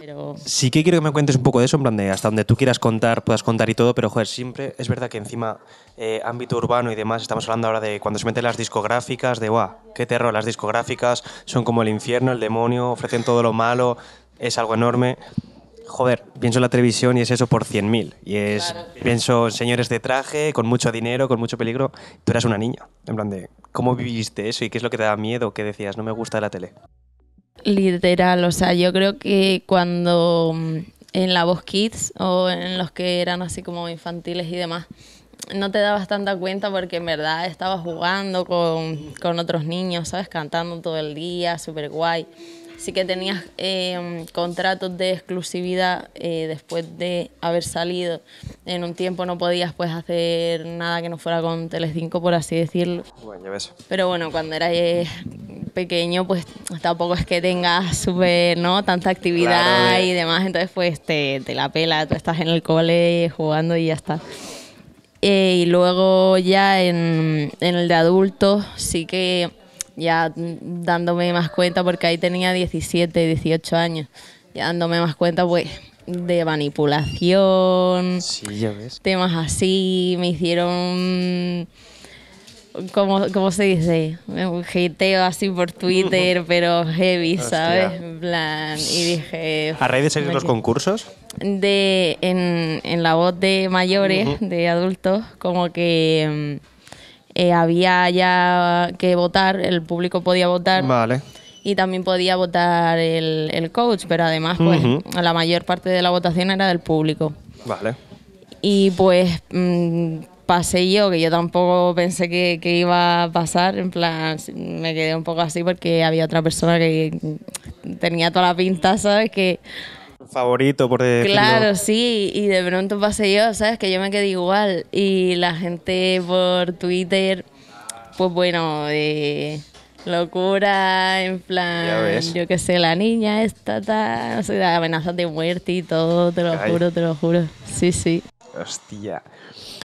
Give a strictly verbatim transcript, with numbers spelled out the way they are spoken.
pero... Sí que quiero que me cuentes un poco de eso, en plan de hasta donde tú quieras contar, puedas contar y todo, pero joder, siempre es verdad que encima eh, ámbito urbano y demás, estamos hablando ahora de cuando se meten las discográficas, de guau, qué terror, las discográficas son como el infierno, el demonio, ofrecen todo lo malo, es algo enorme. Joder, pienso en la televisión y es eso por cien mil. Y es, Claro. pienso en señores de traje, con mucho dinero, con mucho peligro. Tú eras una niña, en plan de, ¿cómo viviste eso y qué es lo que te da miedo? ¿Qué decías? No me gusta de la tele. Literal, o sea, yo creo que cuando mm, en la Voz Kids o en los que eran así como infantiles y demás, no te dabas tanta cuenta porque en verdad estabas jugando con, con otros niños, ¿sabes? Cantando todo el día, súper guay. Sí que tenías eh, contratos de exclusividad eh, después de haber salido. En un tiempo no podías pues hacer nada que no fuera con Telecinco, por así decirlo. Bueno, ya ves. Pero bueno, cuando eras eh, pequeño, pues tampoco es que tengas súper, ¿no? Tanta actividad Claro, eh. y demás, entonces pues te, te la pela, tú estás en el cole jugando y ya está. Eh, y luego ya en, en el de adultos sí que ya dándome más cuenta, porque ahí tenía diecisiete, dieciocho años, ya dándome más cuenta pues de manipulación, Sí, ya ves. temas así, me hicieron... ¿Cómo, ¿Cómo se dice? Un hateo así por Twitter, pero heavy, ¿sabes? Hostia. En plan, y dije... ¿A raíz de seguir me los que- concursos? de en, en la voz de mayores, Ujú. de adultos, como que mm, eh, había ya que votar, el público podía votar Vale. y también podía votar el, el coach, pero además pues Ujú. la mayor parte de la votación era del público. Vale. Y pues mm, pasé yo, que yo tampoco pensé que, que iba a pasar, en plan, me quedé un poco así porque había otra persona que tenía toda la pinta, ¿sabes? Que Favorito, por decirlo. claro, sí, y de pronto pasé yo, ¿sabes? Que yo me quedé igual. Y la gente por Twitter, pues bueno, de locura, en Ya plan, ves. yo qué sé, la niña esta, tal, no sé, de amenazas de muerte y todo, te lo Ay. juro, te lo juro. Sí, sí. Hostia.